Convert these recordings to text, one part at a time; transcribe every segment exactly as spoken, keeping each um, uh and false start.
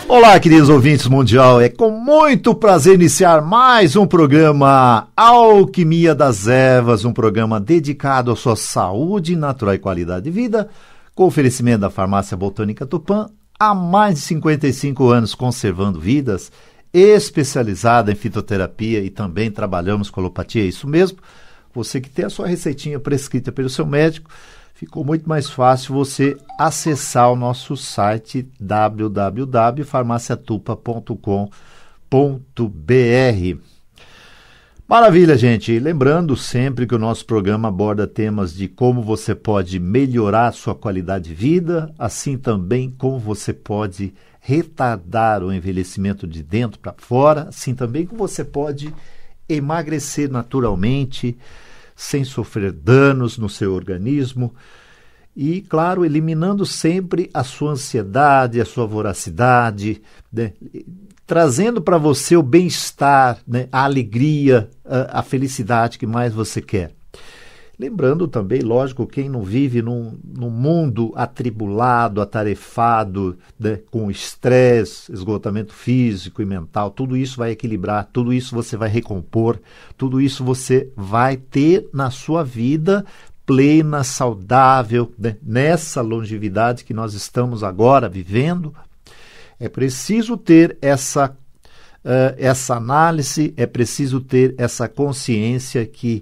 Olá, queridos ouvintes mundial, é com muito prazer iniciar mais um programa Alquimia das Ervas, um programa dedicado à sua saúde natural e qualidade de vida, com oferecimento da Farmácia Botânica Tupã, há mais de cinquenta e cinco anos conservando vidas, especializada em fitoterapia e também trabalhamos com alopatia, é isso mesmo? Você que tem a sua receitinha prescrita pelo seu médico, ficou muito mais fácil você acessar o nosso site w w w ponto farmácia tupa ponto com ponto b r. Maravilha, gente! Lembrando sempre que o nosso programa aborda temas de como você pode melhorar a sua qualidade de vida, assim também como você pode retardar o envelhecimento de dentro para fora, assim também como você pode emagrecer naturalmente, sem sofrer danos no seu organismo e, claro, eliminando sempre a sua ansiedade, a sua voracidade, né? Trazendo para você o bem-estar, né? A alegria, a, a felicidade que mais você quer. Lembrando também, lógico, quem não vive num, num mundo atribulado, atarefado, né? Com estresse, esgotamento físico e mental, tudo isso vai equilibrar, tudo isso você vai recompor, tudo isso você vai ter na sua vida plena, saudável, né? Nessa longevidade que nós estamos agora vivendo. É preciso ter essa, uh, essa análise, é preciso ter essa consciência que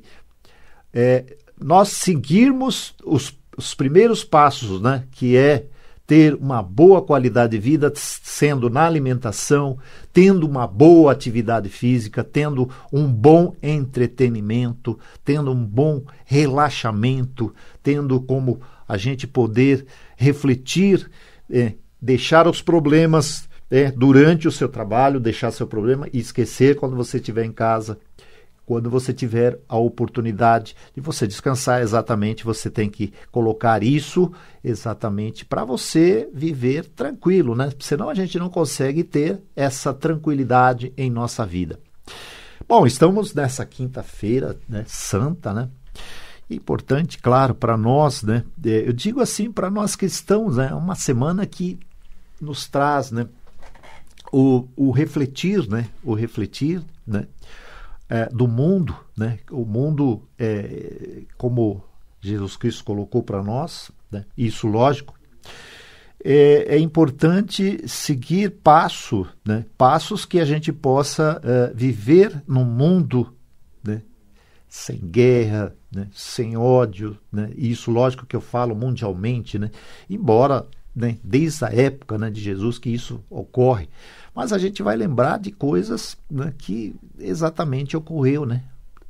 é, nós seguirmos os, os primeiros passos, né, que é ter uma boa qualidade de vida, sendo na alimentação, tendo uma boa atividade física, tendo um bom entretenimento, tendo um bom relaxamento, tendo como a gente poder refletir, é, deixar os problemas é, durante o seu trabalho, deixar seu problema e esquecer quando você estiver em casa. Quando você tiver a oportunidade de você descansar, exatamente, você tem que colocar isso exatamente para você viver tranquilo, né? Senão a gente não consegue ter essa tranquilidade em nossa vida. Bom, estamos nessa quinta-feira, né, santa, né? Importante, claro, para nós, né? Eu digo assim, para nós cristãos, né? Uma semana que nos traz, né? O, o refletir, né? O refletir, né? É, do mundo, né? O mundo, é, como Jesus Cristo colocou para nós, né? Isso, lógico, é, é importante seguir passo, né? Passos que a gente possa é, viver num mundo, né? Sem guerra, né? Sem ódio, né? E isso, lógico, que eu falo mundialmente, né? Embora, né, desde a época, né, de Jesus que isso ocorre, mas a gente vai lembrar de coisas, né, que exatamente ocorreu, né?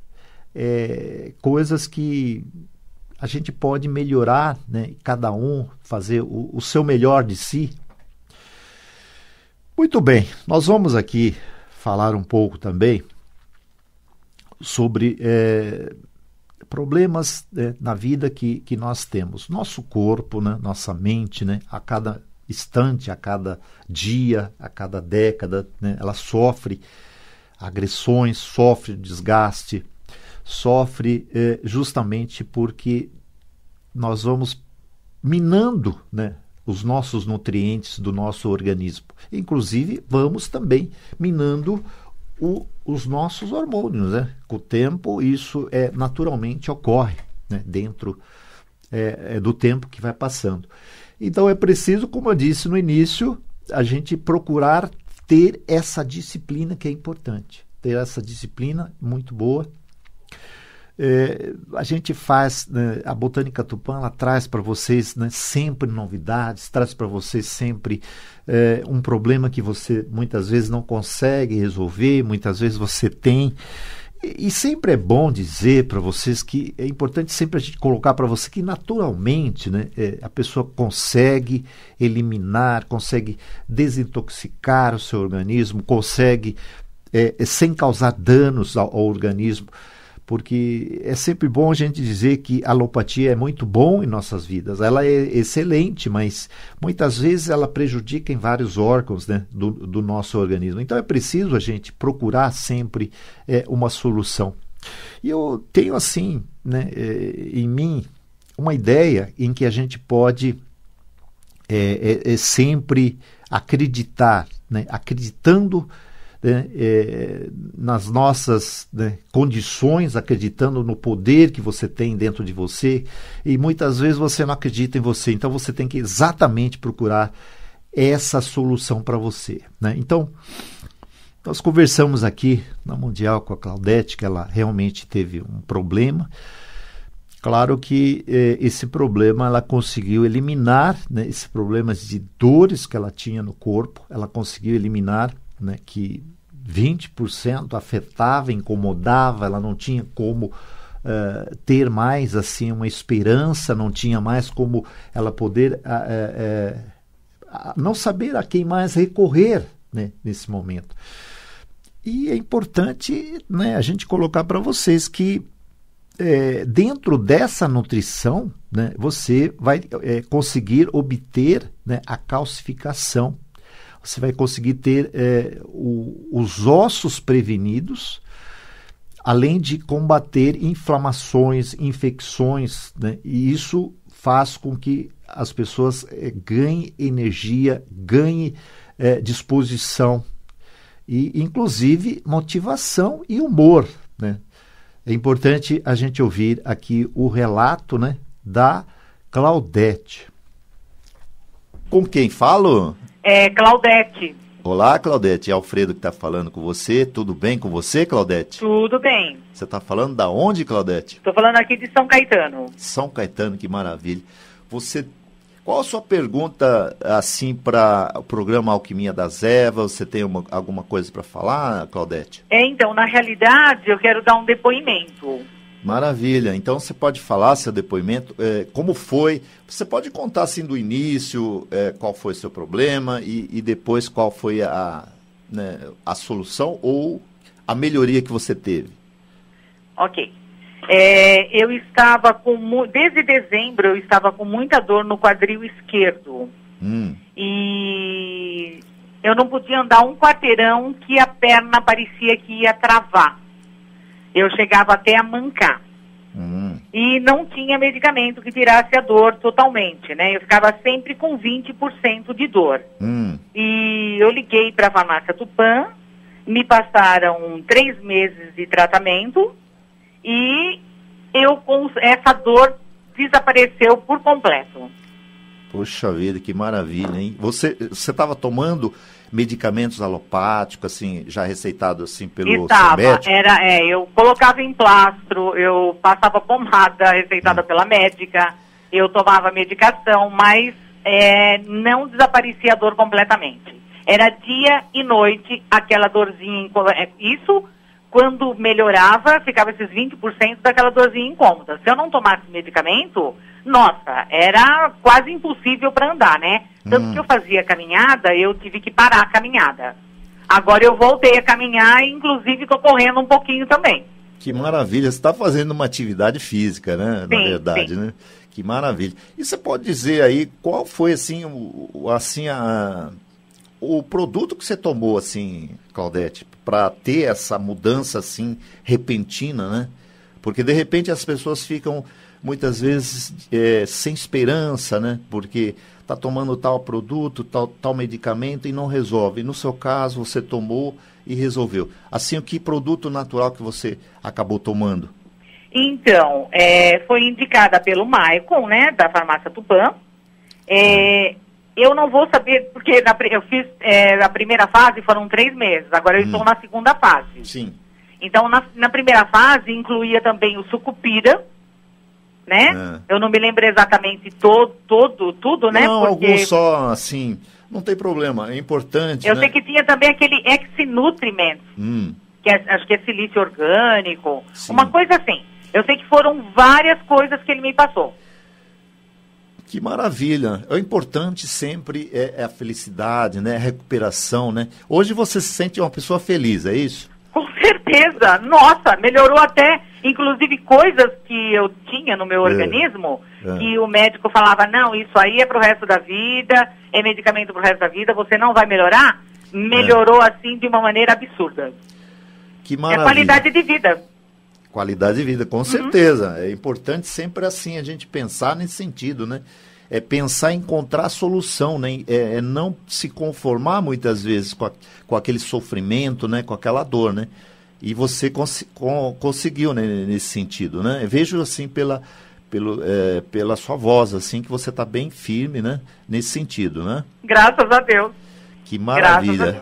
É, coisas que a gente pode melhorar, né? Cada um fazer o, o seu melhor de si. Muito bem, nós vamos aqui falar um pouco também sobre é, problemas, né, na vida que, que nós temos. Nosso corpo, né, nossa mente, né, a cada instante, a cada dia, a cada década, né, ela sofre agressões, sofre desgaste, sofre eh, justamente porque nós vamos minando, né, os nossos nutrientes do nosso organismo. Inclusive, vamos também minando o, os nossos hormônios, né? Com o tempo, isso é, naturalmente ocorre, né, dentro é, é, do tempo que vai passando. Então é preciso, como eu disse no início, a gente procurar ter essa disciplina que é importante. Ter essa disciplina muito boa. É, a gente faz, né, a Botânica Tupã, ela traz para vocês, né, sempre novidades, traz para vocês sempre é, um problema que você muitas vezes não consegue resolver, muitas vezes você tem. E sempre é bom dizer para vocês que é importante sempre a gente colocar para você que naturalmente, né, é, a pessoa consegue eliminar, consegue desintoxicar o seu organismo, consegue, é, sem causar danos ao, ao organismo, porque é sempre bom a gente dizer que a alopatia é muito bom em nossas vidas, ela é excelente, mas muitas vezes ela prejudica em vários órgãos, né, do, do nosso organismo. Então é preciso a gente procurar sempre é, uma solução. E eu tenho assim, né, é, em mim uma ideia em que a gente pode é, é, é sempre acreditar, né? Acreditando, né? É, nas nossas, né, condições, acreditando no poder que você tem dentro de você, e muitas vezes você não acredita em você, então você tem que exatamente procurar essa solução para você, né? Então, nós conversamos aqui na Mundial com a Claudete, que ela realmente teve um problema. Claro que eh, esse problema ela conseguiu eliminar, né, esses problemas de dores que ela tinha no corpo, ela conseguiu eliminar, né, que vinte por cento afetava, incomodava, ela não tinha como uh, ter mais assim uma esperança, não tinha mais como ela poder uh, uh, uh, não saber a quem mais recorrer, né, nesse momento. E é importante, né, a gente colocar para vocês que É, dentro dessa nutrição, né, você vai é, conseguir obter, né, a calcificação, você vai conseguir ter é, o, os ossos prevenidos, além de combater inflamações, infecções, né, e isso faz com que as pessoas é, ganhem energia, ganhem é, disposição e, inclusive, motivação e humor, né? É importante a gente ouvir aqui o relato, né, da Claudete. Com quem falo? É, Claudete. Olá, Claudete. É Alfredo que está falando com você. Tudo bem com você, Claudete? Tudo bem. Você está falando da onde, Claudete? Estou falando aqui de São Caetano. São Caetano, que maravilha. Você... Qual a sua pergunta, assim, para o programa Alquimia das Ervas? Você tem uma, alguma coisa para falar, Claudete? É, então, na realidade, eu quero dar um depoimento. Maravilha. Então, você pode falar seu depoimento, é, como foi? Você pode contar, assim, do início, é, qual foi o seu problema e, e depois qual foi a, né, a solução ou a melhoria que você teve? Ok. É, eu estava com, desde dezembro, eu estava com muita dor no quadril esquerdo. Hum. E eu não podia andar um quarteirão que a perna parecia que ia travar. Eu chegava até a mancar. Hum. E não tinha medicamento que tirasse a dor totalmente, né? Eu ficava sempre com vinte por cento de dor. Hum. E eu liguei para a farmácia Tupã, me passaram três meses de tratamento, e eu, com essa dor desapareceu por completo. Poxa vida, que maravilha, hein? Você estava tomando medicamentos alopáticos, assim, já receitado assim pelo Estava, seu médico? era, é, eu colocava em plastro, eu passava pomada receitada hum. pela médica, eu tomava medicação, mas é, não desaparecia a dor completamente. Era dia e noite aquela dorzinha, isso... Quando melhorava, ficava esses vinte por cento daquela dorzinha incômoda. Se eu não tomasse medicamento, nossa, era quase impossível para andar, né? Tanto hum. que eu fazia caminhada, eu tive que parar a caminhada. Agora eu voltei a caminhar e, inclusive, estou correndo um pouquinho também. Que maravilha, você está fazendo uma atividade física, né? Sim, na verdade, sim. né? Que maravilha. E você pode dizer aí qual foi, assim, o, assim a... o produto que você tomou, assim, Claudete, para ter essa mudança, assim, repentina, né? Porque, de repente, as pessoas ficam, muitas vezes, é, sem esperança, né? Porque está tomando tal produto, tal, tal medicamento e não resolve. No seu caso, você tomou e resolveu. Assim, que produto natural que você acabou tomando? Então, é, foi indicada pelo Maicon, né, da farmácia Tupã. É... Eu não vou saber, porque na, eu fiz é, a primeira fase, foram três meses, agora eu hum. estou na segunda fase. Sim. Então, na, na primeira fase, incluía também o sucupira, né? É. Eu não me lembro exatamente todo, todo tudo, né? Não, porque... alguns só, assim, não tem problema, é importante, Eu né? sei que tinha também aquele Ex-Nutriment, hum. que é, acho que é silício orgânico, Sim. uma coisa assim. Eu sei que foram várias coisas que ele me passou. Que maravilha. O importante sempre é, é a felicidade, né? A recuperação, né? Hoje você se sente uma pessoa feliz, é isso? Com certeza. Nossa, melhorou até, inclusive, coisas que eu tinha no meu é. organismo, é. que o médico falava, não, isso aí é pro resto da vida, é medicamento pro resto da vida, você não vai melhorar. Melhorou, é. assim, de uma maneira absurda. Que maravilha. É qualidade de vida. Qualidade de vida, com uhum. certeza. É importante sempre assim a gente pensar nesse sentido, né? é pensar em encontrar solução, né? É, é não se conformar muitas vezes com, a, com aquele sofrimento, né? Com aquela dor, né? E você cons, com, conseguiu, né? Nesse sentido, né? Eu vejo assim pela, pelo, é, pela sua voz, assim, que você está bem firme, né? Nesse sentido, né? Graças a Deus. Que maravilha.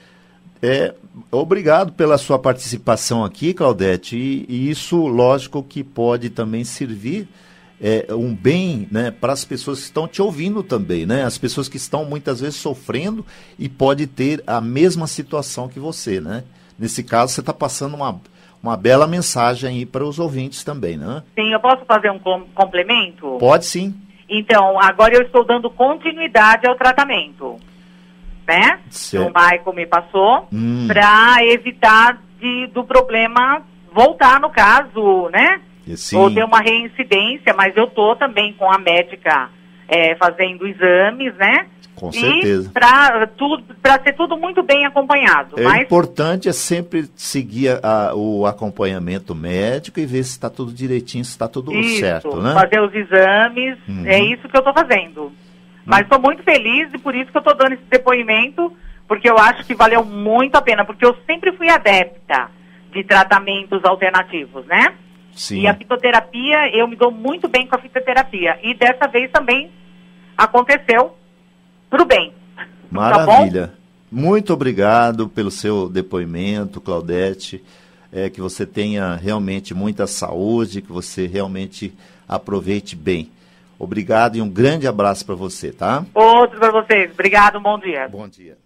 É, obrigado pela sua participação aqui, Claudete, e, e isso, lógico, que pode também servir é, um bem, né, para as pessoas que estão te ouvindo também, né? As pessoas que estão muitas vezes sofrendo e pode ter a mesma situação que você, né? Nesse caso, você está passando uma, uma bela mensagem aí para os ouvintes também, né? Sim, eu posso fazer um com- complemento? Pode sim. Então, agora eu estou dando continuidade ao tratamento, né? Que o Michael me passou, hum. para evitar de, do problema voltar no caso, né? Sim. Ou ter uma reincidência, mas eu tô também com a médica é, fazendo exames, né? Com certeza. E para ser tudo muito bem acompanhado. É mas... importante é sempre seguir a, o acompanhamento médico e ver se está tudo direitinho, se está tudo isso, certo, né? Fazer os exames, uhum. é isso que eu estou fazendo. Mas estou muito feliz e por isso que eu estou dando esse depoimento, porque eu acho que valeu muito a pena, porque eu sempre fui adepta de tratamentos alternativos, né? Sim. E a fitoterapia, eu me dou muito bem com a fitoterapia. E dessa vez também aconteceu pro bem. Maravilha. Tá bom? Muito obrigado pelo seu depoimento, Claudete. É, que você tenha realmente muita saúde, que você realmente aproveite bem. Obrigado e um grande abraço para você, tá? Outro para vocês. Obrigado, um bom dia. Bom dia.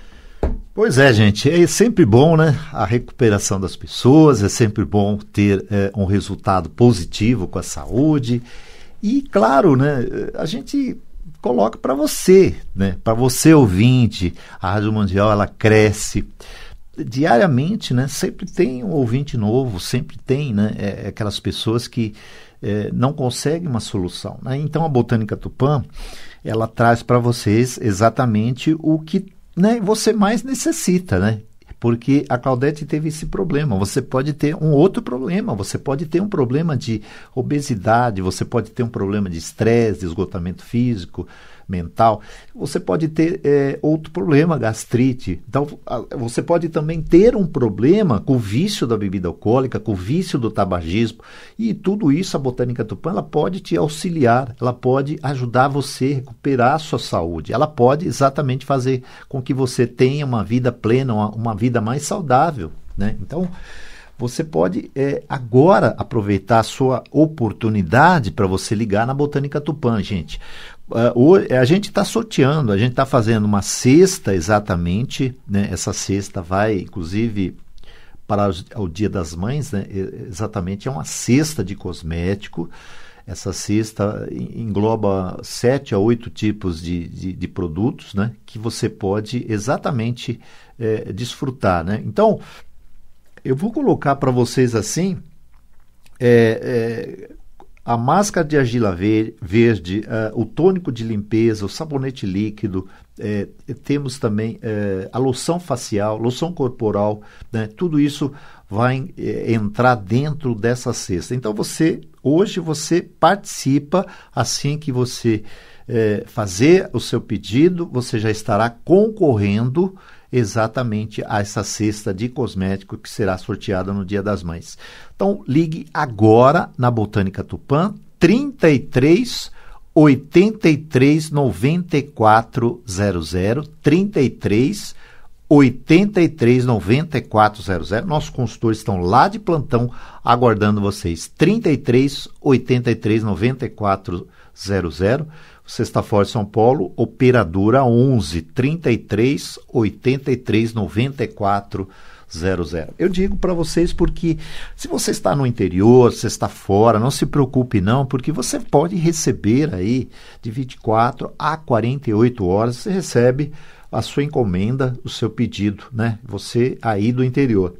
Pois é, gente, é sempre bom, né, a recuperação das pessoas, é sempre bom ter é, um resultado positivo com a saúde e, claro, né, a gente coloca para você, né, para você ouvinte, a Rádio Mundial, ela cresce diariamente, né, sempre tem um ouvinte novo, sempre tem, né, é, aquelas pessoas que é, não conseguem uma solução, né? Então a Botânica Tupã, ela traz para vocês exatamente o que, né, você mais necessita, né? Porque a Claudete teve esse problema. Você pode ter um outro problema, você pode ter um problema de obesidade, você pode ter um problema de estresse, de esgotamento físico, mental, você pode ter é, outro problema, gastrite. Então, a, você pode também ter um problema com o vício da bebida alcoólica, com o vício do tabagismo, e tudo isso a Botânica Tupã, ela pode te auxiliar, ela pode ajudar você a recuperar a sua saúde, ela pode exatamente fazer com que você tenha uma vida plena, uma, uma vida mais saudável, né? Então, você pode é, agora aproveitar a sua oportunidade para você ligar na Botânica Tupã, gente. Uh, a gente está sorteando, a gente está fazendo uma cesta exatamente, né? Essa cesta vai, inclusive, para o Dia das Mães, né? Exatamente, é uma cesta de cosmético. Essa cesta engloba sete a oito tipos de, de, de produtos, né? Que você pode exatamente é, desfrutar, né? Então, eu vou colocar para vocês assim, é, é, a máscara de argila verde, uh, o tônico de limpeza, o sabonete líquido, é, temos também é, a loção facial, loção corporal, né? Tudo isso vai é, entrar dentro dessa cesta. Então você, hoje você participa, assim que você é, fazer o seu pedido, você já estará concorrendo exatamente a essa cesta de cosmético que será sorteada no Dia das Mães. Então, ligue agora na Botânica Tupã, trinta e três, oitenta e três, noventa e quatro zero zero, trinta e três, oitenta e três, noventa e quatro zero zero. Nossos consultores estão lá de plantão aguardando vocês. trinta e três, oitenta e três, noventa e quatro zero zero. Sexta Forte São Paulo, operadora onze, trinta e três, oitenta e três, noventa e quatro zero zero. Eu digo para vocês porque se você está no interior, você está fora, não se preocupe não, porque você pode receber aí de vinte e quatro a quarenta e oito horas, você recebe a sua encomenda, o seu pedido, né? Você aí do interior.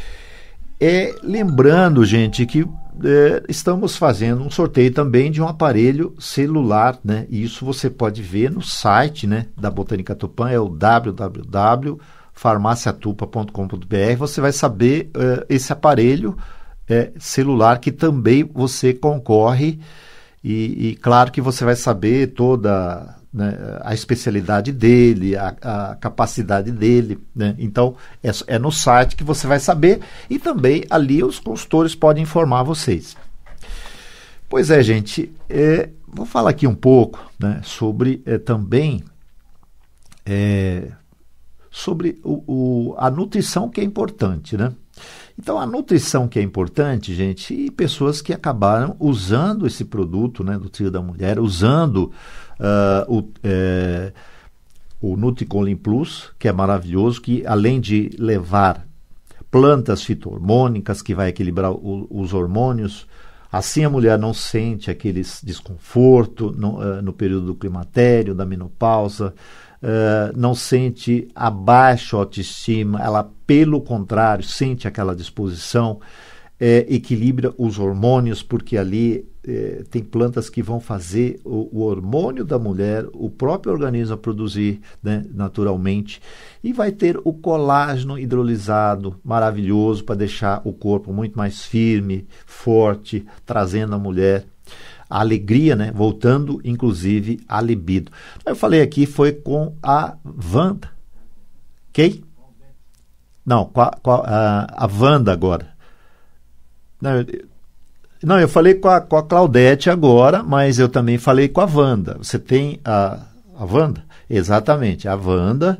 É, lembrando, gente, que é, estamos fazendo um sorteio também de um aparelho celular, né? E isso você pode ver no site, né, da Botânica Tupã, é o w w w ponto farmácia tupa ponto com ponto b r. Você vai saber é, esse aparelho é, celular que também você concorre E, e claro que você vai saber toda, né, a especialidade dele, a, a capacidade dele, né? Então é, é no site que você vai saber, e também ali os consultores podem informar vocês. Pois é, gente, é, vou falar aqui um pouco, né, sobre é, também é, sobre o, o, a nutrição, que é importante, né? Então, a nutrição que é importante, gente, e pessoas que acabaram usando esse produto, né, do Trio da Mulher, usando uh, o, é, o Nutricolim Plus, que é maravilhoso, que além de levar plantas fito-hormônicas, que vai equilibrar o, os hormônios, assim a mulher não sente aquele desconforto no, uh, no período do climatério, da menopausa, Uh, não sente a baixa autoestima, ela, pelo contrário, sente aquela disposição, é, equilibra os hormônios, porque ali é, tem plantas que vão fazer o, o hormônio da mulher, o próprio organismo a produzir, né, naturalmente, e vai ter o colágeno hidrolisado, maravilhoso, para deixar o corpo muito mais firme, forte, trazendo a mulher a alegria, né? Voltando, inclusive, a libido. Eu falei aqui, foi com a Wanda. Quem? Não, com a, com a, a Wanda agora. Não eu, não, eu falei com a, com a Claudete agora, mas eu também falei com a Wanda. Você tem a, a Wanda? Exatamente, a Wanda.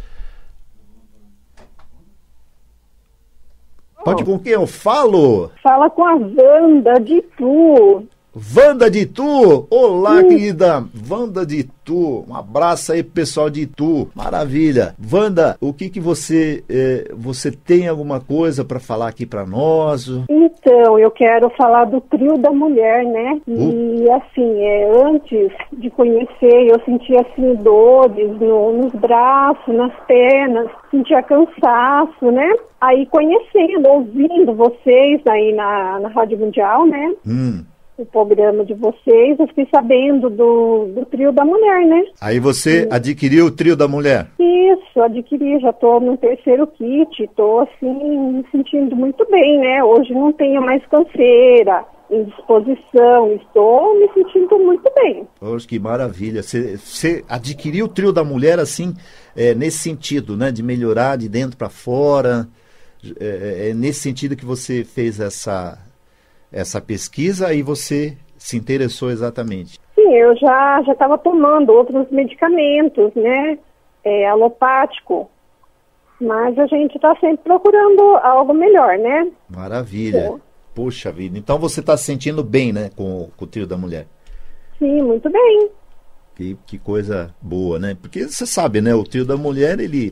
Pode com quem eu falo? Fala com a Wanda de Tu. Wanda de Itu, olá, hum. querida Wanda de Itu, um abraço aí pro pessoal de Itu, maravilha. Wanda, o que que você, eh, você tem alguma coisa para falar aqui para nós? Então, eu quero falar do Trio da Mulher, né? E uh. assim, é, antes de conhecer, eu sentia assim dores no, nos braços, nas pernas, sentia cansaço, né? Aí conhecendo, ouvindo vocês aí na, na Rádio Mundial, né? Hum. O programa de vocês, eu fiquei sabendo do, do Trio da Mulher, né? Aí você Sim. adquiriu o Trio da Mulher? Isso, adquiri, já estou no terceiro kit, estou assim, me sentindo muito bem, né? Hoje não tenho mais canseira, indisposição, estou me sentindo muito bem. Poxa, que maravilha, você adquiriu o Trio da Mulher assim, é, nesse sentido, né? De melhorar de dentro para fora, é, é nesse sentido que você fez essa... essa pesquisa, e você se interessou exatamente? Sim, eu já já estava tomando outros medicamentos, né, é, alopático, mas a gente está sempre procurando algo melhor, né? Maravilha. É. Poxa vida, então você está se sentindo bem, né, com, com o Trio da Mulher? Sim, muito bem. Que, que coisa boa, né? Porque você sabe, né, o Trio da Mulher, ele,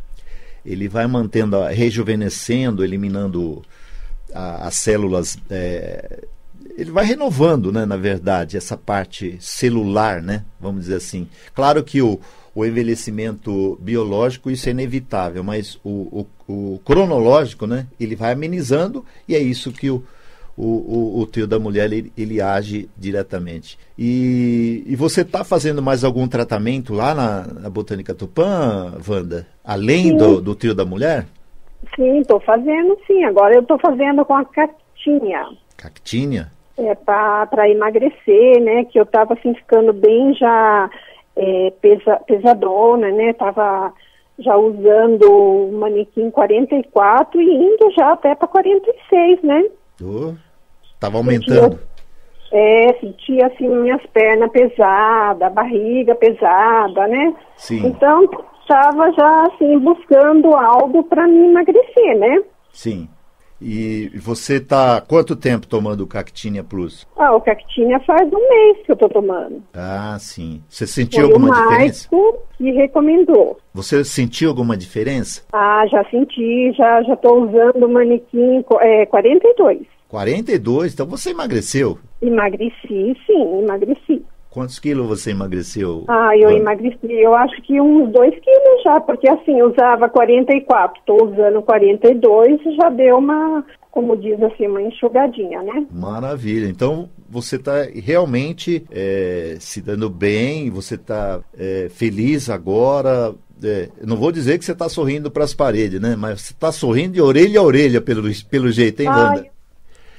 ele vai mantendo, rejuvenescendo, eliminando as células, é, ele vai renovando, né, na verdade, essa parte celular, né, vamos dizer assim. Claro que o, o envelhecimento biológico, isso é inevitável, mas o, o, o cronológico, né, ele vai amenizando, e é isso que o, o, o, o Trio da Mulher, ele, ele age diretamente. E, e você está fazendo mais algum tratamento lá na, na Botânica Tupã, Wanda? Além do, do Trio da Mulher? Sim, estou fazendo, sim. Agora eu estou fazendo com a Cactinha. Cactinha? É, para emagrecer, né? Que eu estava assim, ficando bem já é, pesa, pesadona, né? Estava já usando o manequim quarenta e quatro e indo já até para quarenta e seis, né? Estava oh, aumentando. Sentia, é, sentia assim minhas pernas pesadas, a barriga pesada, né? Sim. Então... estava já, assim, buscando algo para me emagrecer, né? Sim. E você está quanto tempo tomando o Cactinha Plus? Ah, o Cactinha faz um mês que eu estou tomando. Ah, sim. Você sentiu Foi alguma o diferença? que recomendou. Você sentiu alguma diferença? Ah, já senti, já já estou usando o manequim é, quarenta e dois. quarenta e dois? Então você emagreceu? Emagreci, sim, emagreci. Quantos quilos você emagreceu? Ah, eu emagreci, eu acho que uns dois quilos já, porque assim, eu usava quarenta e quatro, estou usando quarenta e dois, já deu uma, como diz assim, uma enxugadinha, né? Maravilha, então você está realmente é, se dando bem, você está é, feliz agora, é, não vou dizer que você está sorrindo para as paredes, né? Mas você está sorrindo de orelha a orelha, pelo, pelo jeito, hein, Wanda?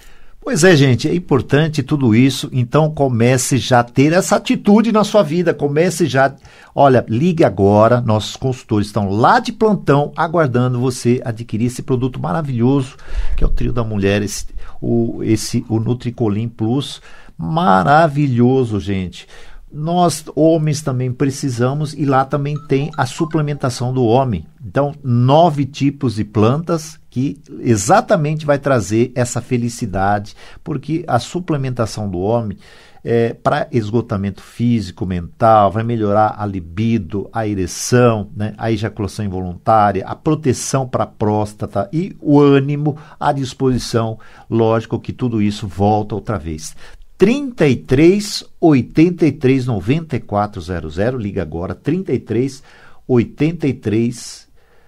Pois é, gente, é importante tudo isso, então comece já a ter essa atitude na sua vida, comece já, olha, ligue agora, nossos consultores estão lá de plantão, aguardando você adquirir esse produto maravilhoso, que é o Trio da Mulher, esse, o, esse, o Nutricolim Plus, maravilhoso, gente. Nós, homens, também precisamos, e lá também tem a suplementação do homem. Então, nove tipos de plantas que exatamente vai trazer essa felicidade, porque a suplementação do homem é para esgotamento físico, mental, vai melhorar a libido, a ereção, né, a ejaculação involuntária, a proteção para a próstata e o ânimo, a disposição. Lógico que tudo isso volta outra vez. trinta e três, oitenta e três, noventa e quatro zero zero, liga agora, trinta e três, oitenta e três,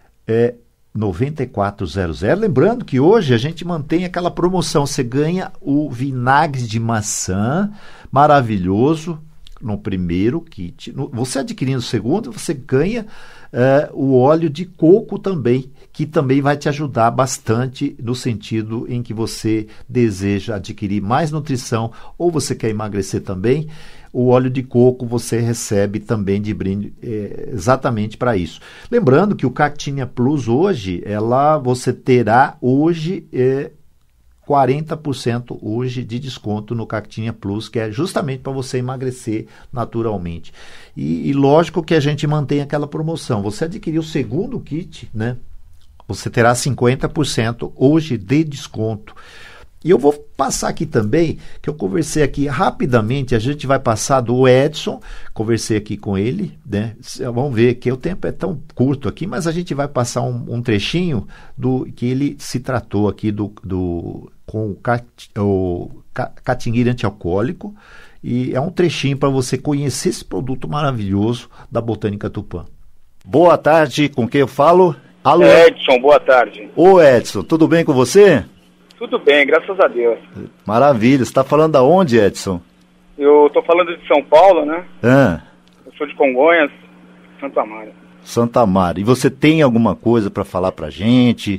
é, noventa e quatro zero zero. Lembrando que hoje a gente mantém aquela promoção, você ganha o vinagre de maçã, maravilhoso, no primeiro kit. No, você adquirindo o segundo, você ganha é, o óleo de coco também, que também vai te ajudar bastante no sentido em que você deseja adquirir mais nutrição ou você quer emagrecer também. O óleo de coco você recebe também de brinde é, exatamente para isso. Lembrando que o Cactinha Plus hoje, ela, você terá hoje é, quarenta por cento hoje de desconto no Cactinha Plus, que é justamente para você emagrecer naturalmente. E, e lógico que a gente mantém aquela promoção. Você adquirir o segundo kit, né? Você terá cinquenta por cento hoje de desconto. E eu vou passar aqui também, que eu conversei aqui rapidamente, a gente vai passar do Edson, conversei aqui com ele, né? Vamos ver que o tempo é tão curto aqui, mas a gente vai passar um, um trechinho do que ele se tratou aqui do, do, com o, cat, o catingueiro antialcoólico, e é um trechinho para você conhecer esse produto maravilhoso da Botânica Tupã. Boa tarde, com quem eu falo? Alô? Edson, boa tarde. Ô Edson, tudo bem com você? Tudo bem, graças a Deus. Maravilha, você está falando da onde, Edson? Eu estou falando de São Paulo, né? Ah. Eu sou de Congonhas, Santa Amaro. Santa Amaro. E você tem alguma coisa para falar para a gente?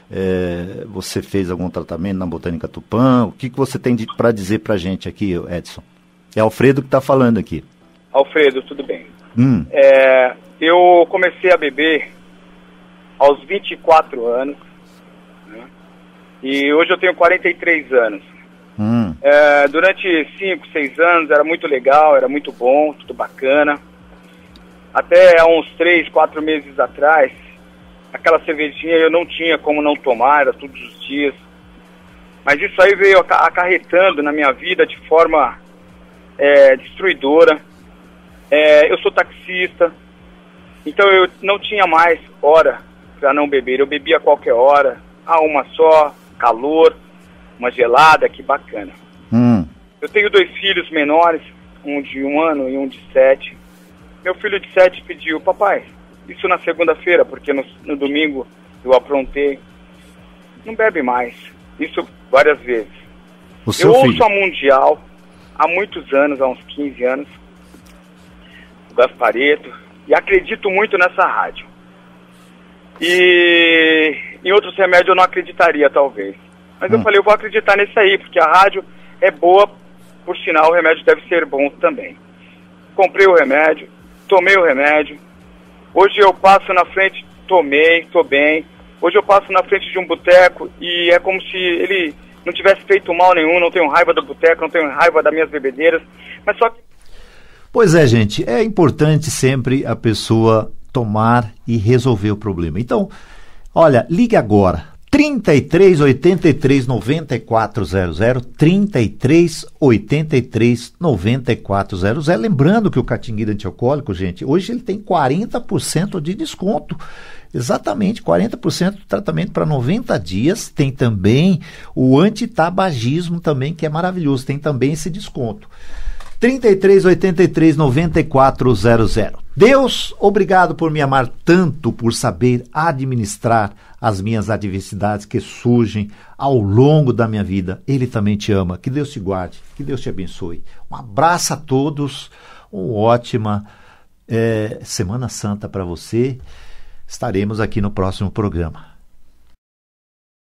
É, você fez algum tratamento na Botânica Tupã? O que, que você tem para dizer para a gente aqui, Edson? É Alfredo que está falando aqui. Alfredo, tudo bem. Hum. É, eu comecei a beber aos vinte e quatro anos, né? E hoje eu tenho quarenta e três anos. Hum. É, durante cinco, seis anos era muito legal, era muito bom, tudo bacana. Até há uns três, quatro meses atrás, aquela cervejinha eu não tinha como não tomar, era todos os dias. Mas isso aí veio acarretando na minha vida de forma é, destruidora. É, eu sou taxista, então eu não tinha mais hora para não beber. Eu bebia a qualquer hora, a uma só, calor, uma gelada, que bacana. Hum. Eu tenho dois filhos menores, um de um ano e um de sete. Meu filho de sete pediu, papai, isso na segunda-feira, porque no, no domingo eu aprontei. Não bebe mais. Isso várias vezes. O seu eu filho? ouço a Mundial há muitos anos, há uns quinze anos, o Gaspareto, e acredito muito nessa rádio. E em outros remédios eu não acreditaria, talvez. Mas hum. eu falei, eu vou acreditar nesse aí, porque a rádio é boa, por sinal o remédio deve ser bom também. Comprei o remédio, tomei o remédio. Hoje eu passo na frente, tomei, tô bem. Hoje eu passo na frente de um boteco e é como se ele não tivesse feito mal nenhum, não tenho raiva do boteco, não tenho raiva das minhas bebedeiras, mas só que... Pois é, gente, é importante sempre a pessoa tomar e resolver o problema. Então, olha, ligue agora, trinta e três, oitenta e três, noventa e quatro zero zero, trinta e três, oitenta e três, noventa e quatro zero zero. Lembrando que o catingueiro antialcoólico, gente, hoje ele tem quarenta por cento de desconto. Exatamente, quarenta por cento do tratamento para noventa dias. Tem também o antitabagismo também, que é maravilhoso, tem também esse desconto. trinta e três, oitenta e três, noventa e quatro zero zero. Deus, obrigado por me amar tanto, por saber administrar as minhas adversidades que surgem ao longo da minha vida. Ele também te ama. Que Deus te guarde, que Deus te abençoe. Um abraço a todos, uma ótima é, Semana Santa para você. Estaremos aqui no próximo programa.